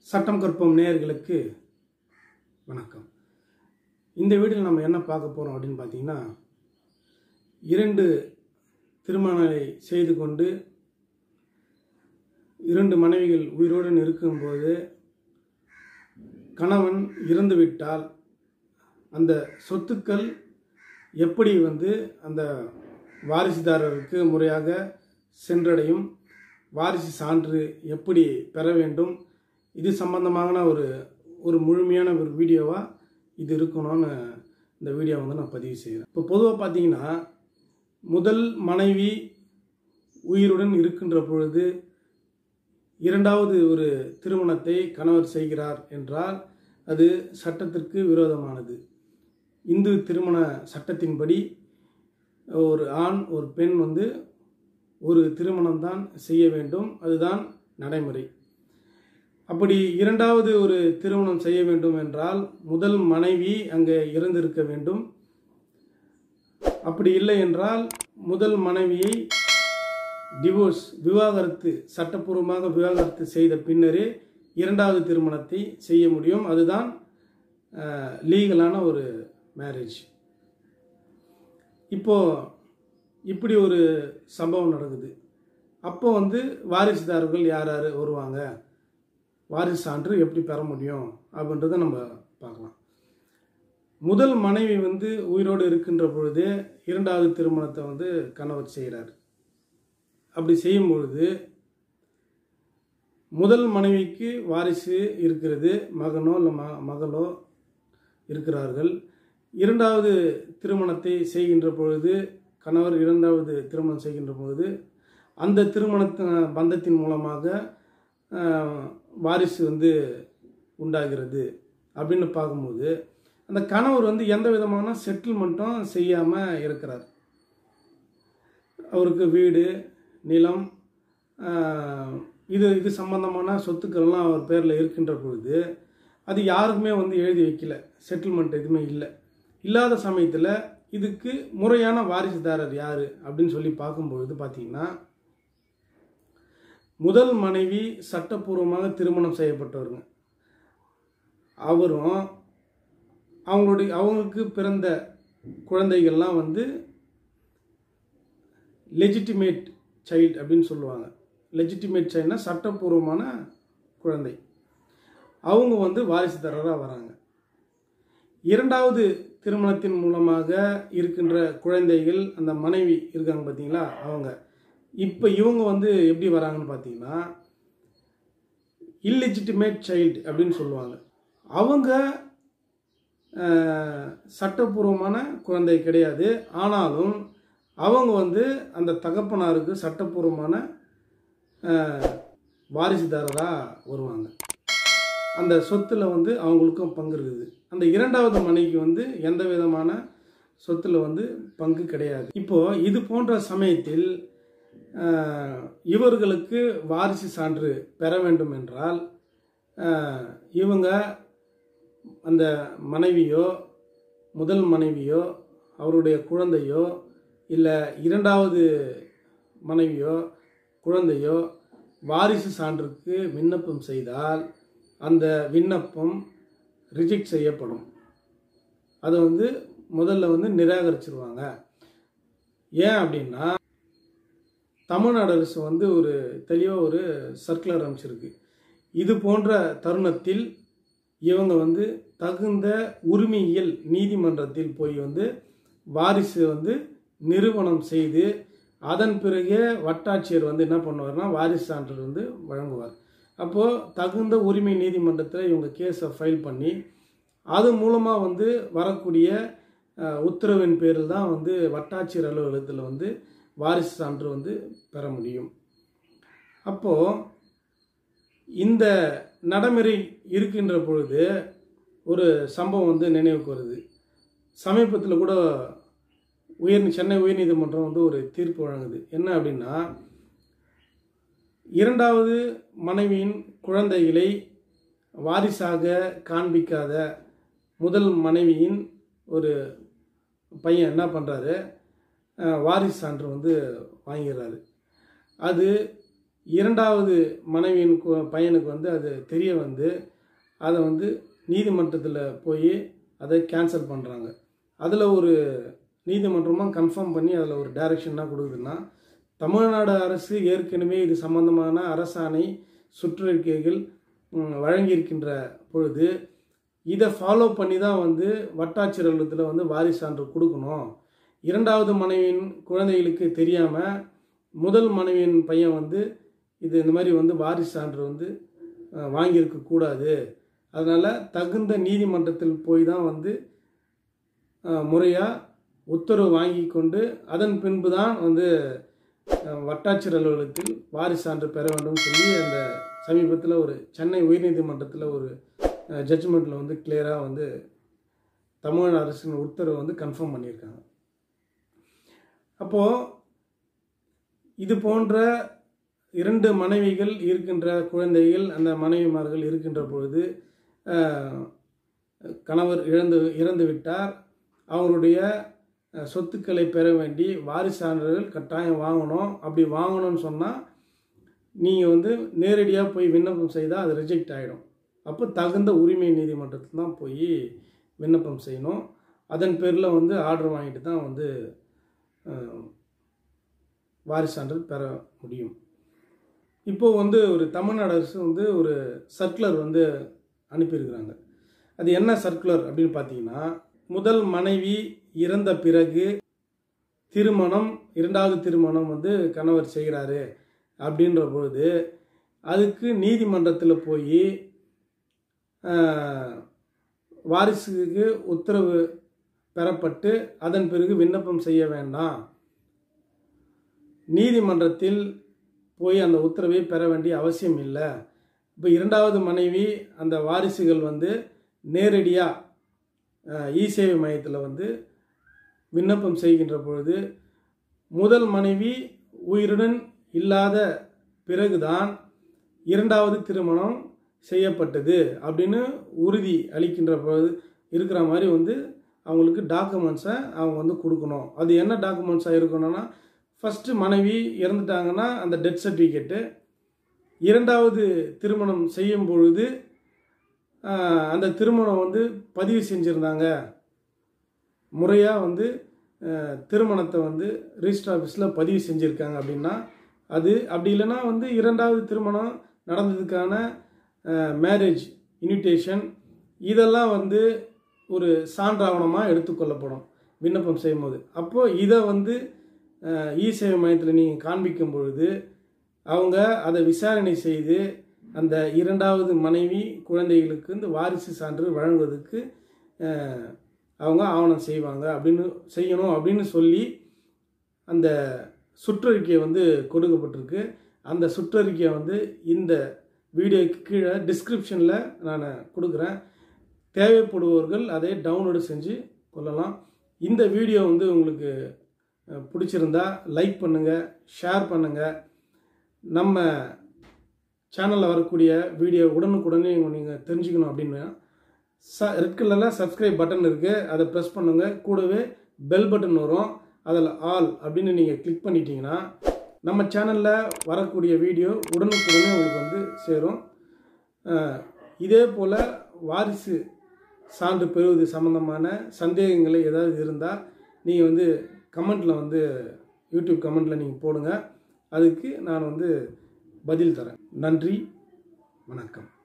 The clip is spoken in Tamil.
சட்டம் கற்போம் நேயர்களுக்கு வணக்கம். இந்த வீடியோவில் நம்ம என்ன பார்க்க போகிறோம் அப்படின்னு பார்த்தீங்கன்னா, 2 திருமணங்களை செய்து கொண்டு 2 மனைவிகள் உயிரோடு இருக்கும்போது கணவன் இறந்துவிட்டால் அந்த சொத்துக்கள் எப்படி அந்த வாரிசுதாரருக்கு முறையாக சென்றடையும், வாரிசு சான்று எப்படி பெற வேண்டும், இது சம்பந்தமான ஒரு முழுமையான ஒரு வீடியோவாக இது இருக்கணும்னு இந்த வீடியோ நான் பதிவு செய்கிறேன். இப்போ பொதுவாக பார்த்தீங்கன்னா, முதல் மனைவி உயிருடன் இருக்கின்ற பொழுது 2வது ஒரு திருமணத்தை கணவர் செய்கிறார் என்றால் அது சட்டத்திற்கு விரோதமானது. இந்து திருமண சட்டத்தின்படி ஒரு ஆண் ஒரு பெண் ஒரு திருமணம் தான் செய்ய வேண்டும், அதுதான் நடைமுறை. அப்படி 2வது ஒரு திருமணம் செய்ய வேண்டும் என்றால் முதல் மனைவி அங்கே இறந்திருக்க வேண்டும். அப்படி இல்லை என்றால் முதல் மனைவியை டிவோர்ஸ் விவாகரத்து சட்டப்பூர்வமாக விவாகரத்து செய்த பின்னரே 2வது திருமணத்தை செய்ய முடியும். அதுதான் லீகலான ஒரு மேரேஜ். இப்படி ஒரு சம்பவம் நடக்குது. அப்போ வாரிசுதாரர்கள் யார் யார் வருவாங்க, வாரிசு சான்று எப்படி பெற முடியும் அப்படின்றத நம்ம பார்க்கலாம். முதல் மனைவி உயிரோடு இருக்கின்ற பொழுது 2வது திருமணத்தை கணவர் செய்கிறார். அப்படி செய்யும் பொழுது முதல் மனைவிக்கு வாரிசு இருக்கிறது, மகனோ இல்லை மகளோ இருக்கிறார்கள். 2வது திருமணத்தை செய்கின்ற பொழுது கணவர் 2வது திருமணம் செய்கின்ற பொழுது அந்த திருமணத்தின் பந்தத்தின் மூலமாக வாரிசு உண்டாகிறது அப்படின்னு பார்க்கும்போது அந்த கணவர் எந்த விதமான செட்டில்மெண்ட்டும் செய்யாமல் இருக்கிறார். அவருக்கு வீடு, நிலம், இது சம்பந்தமான சொத்துக்கள்லாம் அவர் பேரில் இருக்கின்ற பொழுது அது யாருக்குமே எழுதி வைக்கல, செட்டில்மெண்ட் எதுவுமே இல்லாத சமயத்தில் இதுக்கு முறையான வாரிசுதாரர் யார் அப்படின்னு சொல்லி பார்க்கும்பொழுது பார்த்தீங்கன்னா, முதல் மனைவி சட்டப்பூர்வமாக திருமணம் செய்யப்பட்டவருங்க. அவரும் அவங்களுக்கு பிறந்த குழந்தைகள்லாம் லெஜிட்டிமேட் சைல்டு அப்படின்னு சொல்லுவாங்க. லெஜிட்டிமேட் சைல்டுனா சட்டப்பூர்வமான குழந்தை. அவங்க வாரிசுதாரராக வராங்க. 2வது திருமணத்தின் மூலமாக இருக்கின்ற குழந்தைகள், அந்த மனைவி இருக்காங்க பார்த்தீங்களா, அவங்க இவங்க எப்படி வராங்கன்னு பார்த்தீங்கன்னா, இல்லெஜிட்டிமேட் சைல்டு அப்படின்னு சொல்லுவாங்க. அவங்க சட்டப்பூர்வமான குழந்தை கிடையாது, ஆனாலும் அவங்க அந்த தகப்பனாருக்கு சட்டப்பூர்வமான வாரிசுதாரராக வருவாங்க. அந்த சொத்தில் அவங்களுக்கும் பங்கு இருக்குது. அந்த 2வது மனைவிக்கு எந்த விதமான சொத்தில் பங்கு கிடையாது. இப்போது இது போன்ற சமயத்தில் இவர்களுக்கு வாரிசு சான்று பெற வேண்டும் என்றால் இவங்க அந்த மனைவியோ, முதல் மனைவியோ, அவருடைய குழந்தையோ, இல்லை 2வது மனைவியோ குழந்தையோ வாரிசு சான்றுக்கு விண்ணப்பம் செய்தால் அந்த விண்ணப்பம் ரிஜெக்ட் செய்யப்படும். அதை முதல்ல நிராகரிச்சிருவாங்க. ஏன் அப்படின்னா, தமிழ்நாடு அரசு ஒரு தெளிவாக ஒரு சர்க்குலர் அமைச்சிருக்கு. இது போன்ற தருணத்தில் இவங்க தகுந்த உரிமையியல் நீதிமன்றத்தில் போய் வாரிசு நிறுவனம் செய்து அதன் பிறகு வட்டாட்சியர் என்ன பண்ணுவார்னா வாரிசு சான்று வழங்குவார். அப்போது தகுந்த உரிமை நீதிமன்றத்தில் இவங்க கேஸை ஃபைல் பண்ணி அது மூலமாக வரக்கூடிய உத்தரவின் பேரில் தான் வட்டாட்சியர் அலுவலகத்தில் வாரிசு சான்று பெற முடியும். அப்போது இந்த நடைமுறை இருக்கின்ற பொழுது ஒரு சம்பவம் நினைவுக்கு வருது. சமீபத்தில் கூட சென்னை உயர்நீதிமன்றம் ஒரு தீர்ப்பு வழங்குது. என்ன அப்படின்னா, 2வது மனைவியின் குழந்தைகளை வாரிசாக காண்பிக்காத முதல் மனைவியின் ஒரு பையன் என்ன பண்ணுறாரு, வாரிசு சான்று வாங்கிறாரு. அது இரண்டாவது மனைவியின் பையனுக்கு வந்து அது தெரிய வந்து அதை வந்து நீதிமன்றத்தில் போய் அதை கேன்சல் பண்ணுறாங்க. அதில் ஒரு நீதிமன்றமாக கன்ஃபார்ம் பண்ணி அதில் ஒரு டைரக்ஷனாக கொடுக்குதுன்னா, தமிழ்நாடு அரசு ஏற்கனவே இது சம்பந்தமான அரசாணை சுற்றறிக்கைகள் வழங்கியிருக்கின்ற பொழுது இதை ஃபாலோ பண்ணி தான் வந்து வட்டாட்சியர் அலுவலகத்தில் வந்து வாரிசு சான்று கொடுக்கணும். இரண்டாவது மனைவியின் குழந்தைகளுக்கு தெரியாமல் முதல் மனைவியின் பையன் வந்து இது இந்த மாதிரி வந்து வாரிசு சான்று வந்து வாங்கியிருக்கக்கூடாது. அதனால் தகுந்த நீதிமன்றத்தில் போய் தான் வந்து முறையாக உத்தரவு வாங்கி கொண்டு அதன் பின்பு தான் வந்து வட்டாட்சியர் அலுவலகத்தில் வாரிசு சான்று பெற வேண்டும் சொல்லி அந்த சமீபத்தில் ஒரு சென்னை உயர்நீதிமன்றத்தில் ஒரு ஜட்ஜ்மெண்ட்டில் வந்து கிளியராக வந்து தமிழ்நாடு அரசின் உத்தரவை வந்து கன்ஃபார்ம் பண்ணியிருக்காங்க. அப்போது இது போன்ற 2 மனைவிகள் இருக்கின்ற குழந்தைகள் அந்த மனைவிமார்கள் இருக்கின்ற பொழுது கணவர் இறந்து விட்டார். அவருடைய சொத்துக்களை பெற வேண்டி வாரிசு சான்றிதழ் கட்டாயம் வாங்கணும். அப்படி வாங்கணும்னு சொன்னால் நீங்கள் வந்து நேரடியாக போய் விண்ணப்பம் செய்தால் அது ரிஜெக்ட் ஆகிடும். அப்போ தகுந்த உரிமை நீதிமன்றத்தில் தான் போய் விண்ணப்பம் செய்யணும். அதன் பேரில் வந்து ஆர்டர் வாங்கிட்டு தான் வந்து வாரிசு சான்றிதழ் பெற முடியும். இப்போது வந்து ஒரு தமிழ்நாடு அரசு வந்து ஒரு சர்க்குலர் வந்து அனுப்பியிருக்கிறாங்க. அது என்ன சர்க்குலர் அப்படின்னு பார்த்தீங்கன்னா, முதல் மனைவி இறந்த பிறகு திருமணம், இரண்டாவது திருமணம் வந்து கணவர் செய்கிறாரு அப்படின்ற பொழுது அதுக்கு நீதிமன்றத்தில் போய் வாரிசுக்கு உத்தரவு பெறப்பட்டு அதன் பிறகு விண்ணப்பம் செய்ய வேண்டாம். நீதிமன்றத்தில் போய் அந்த உத்தரவை பெற வேண்டிய அவசியம் இல்லை. இப்போ இரண்டாவது மனைவி அந்த வாரிசுகள் வந்து நேரடியாக இ-சேவை மையத்தில் வந்து விண்ணப்பம் செய்கின்ற பொழுது முதல் மனைவி உயிருடன் இல்லாத பிறகுதான் இரண்டாவது திருமணம் செய்யப்பட்டது அப்படின்னு உறுதி அளிக்கின்ற பொழுது இருக்கிற மாதிரி வந்து அவங்களுக்கு டாக்குமெண்ட்ஸை அவங்க வந்து கொடுக்கணும். அது என்ன டாக்குமெண்ட்ஸாக இருக்கணும்னா, ஃபஸ்ட்டு மனைவி இறந்துட்டாங்கன்னா அந்த டெத் சர்டிஃபிகேட்டு, இரண்டாவது திருமணம் செய்யும் பொழுது அந்த திருமணம் வந்து பதிவு செஞ்சுருந்தாங்க, முறையாக வந்து திருமணத்தை வந்து ரிஜிஸ்டர் ஆஃபீஸில் பதிவு செஞ்சுருக்காங்க அப்படின்னா அது, அப்படி இல்லைன்னா வந்து இரண்டாவது திருமணம் நடந்ததுக்கான மேரேஜ் இன்விடேஷன் இதெல்லாம் வந்து ஒரு சான்றாவணமாக எடுத்துக்கொள்ளப்படும் விண்ணப்பம் செய்யும்போது. அப்போது இதை வந்து இ-சேவை மையத்தில் நீங்கள் காண்பிக்கும் பொழுது அவங்க அதை விசாரணை செய்து அந்த இரண்டாவது மனைவி குழந்தைகளுக்கு இந்த வாரிசு சான்று வழங்குவதற்கு அவங்க ஆவணம் செய்யணும் அப்படின்னு சொல்லி அந்த சுற்றறிக்கையை வந்து கொடுக்கப்பட்டிருக்கு. அந்த சுற்றறிக்கையை வந்து இந்த வீடியோக்கு கீழே டிஸ்கிரிப்ஷனில் நான் கொடுக்குறேன். தேவைப்படுபவர்கள் அதை டவுன்லோடு செஞ்சு கொள்ளலாம். இந்த வீடியோ வந்து உங்களுக்கு பிடிச்சிருந்தா லைக் பண்ணுங்கள், ஷேர் பண்ணுங்கள். நம்ம சேனலில் வரக்கூடிய வீடியோ உடனுக்குடனே நீங்கள் தெரிஞ்சுக்கணும் அப்படின்னா ரெட் கலரில் சப்ஸ்கிரைப் பட்டன் இருக்குது, அதை ப்ரெஸ் பண்ணுங்கள். கூடவே பெல் பட்டன் வரும், அதில் ஆல் அப்படின்னு நீங்கள் கிளிக் பண்ணிட்டீங்கன்னா நம்ம சேனலில் வரக்கூடிய வீடியோ உடனுக்குடனே உங்களுக்கு வந்து சேரும். இதே போல் வாரிசு சான்று பெறுவது சம்பந்தமான சந்தேகங்கள் ஏதாவது இருந்தால் நீங்கள் வந்து கமெண்ட்டில் வந்து யூடியூப் கமெண்ட்டில் நீங்கள் போடுங்க, அதுக்கு நான் வந்து பதில் தரேன். நன்றி, வணக்கம்.